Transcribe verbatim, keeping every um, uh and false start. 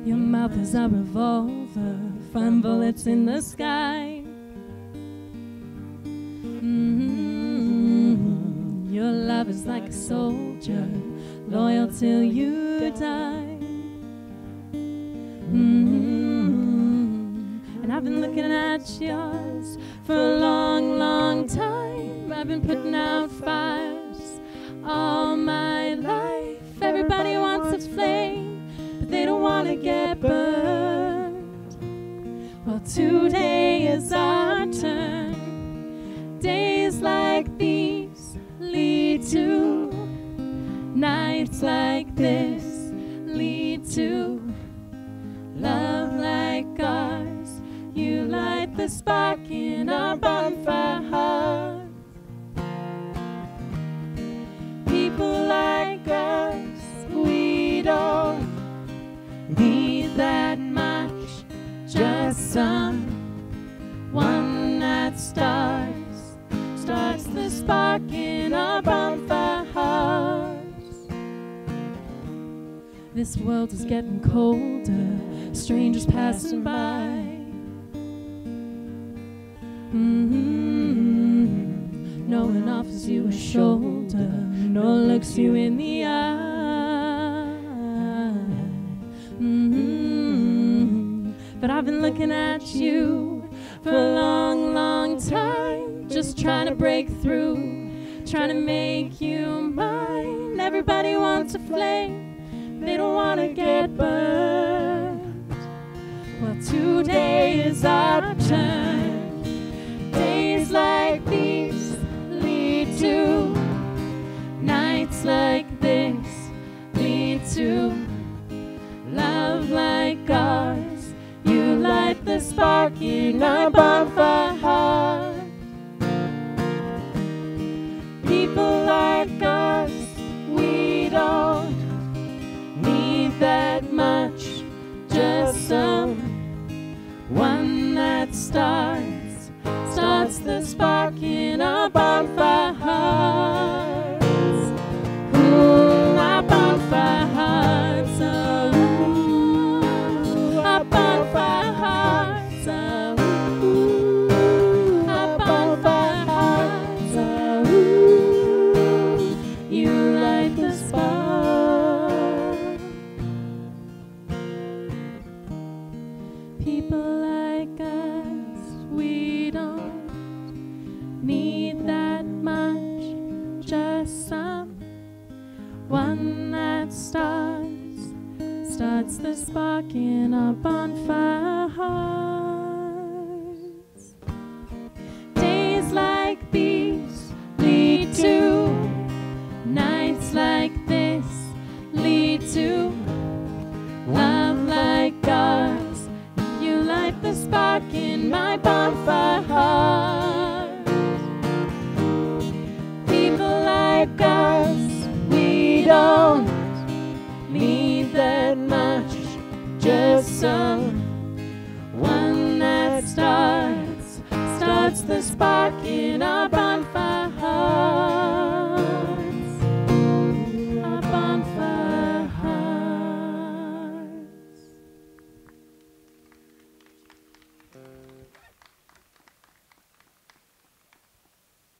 Your mouth is a revolver, find bullets in the sky. Mm-hmm. Your love is like a soldier, loyal till you die. Mm-hmm. And I've been looking at yours for a long, long time. I've been putting out fires all my life. Everybody wants a flame, but they don't want to get burned. Well, today is our turn. Days like these lead to nights like this, lead to love like ours. You light the spark in our bonfire heart. People like us, we don't need that much, just someone that starts, starts the spark in our bonfire hearts. This world is getting colder, strangers passing by. Mm-hmm. No one offers you a shoulder, no one looks you in the eye. Mm-hmm. But I've been looking at you for a long, long time, just trying to break through, trying to make you mine. Everybody wants a flame, they don't want to get burned. Well, today is our turn. Days like these lead to nights like this, lead to love like ours. You light the spark in our bonfire heart. People like us, we don't need that much, just someone that starts, starts the spark in our bonfire hearts. Ooh, our bonfire hearts, oh, ooh, our bonfire hearts, oh, ooh, our bonfire hearts, oh, ooh, you light the spark. People like us, we don't need that much, just someone that starts, starts the spark in our bonfire hearts. Days like these lead to nights like this, lead to love like ours. You light the spark in my bonfire heart. People like us, we don't need that much, just someone that starts, starts the spark in our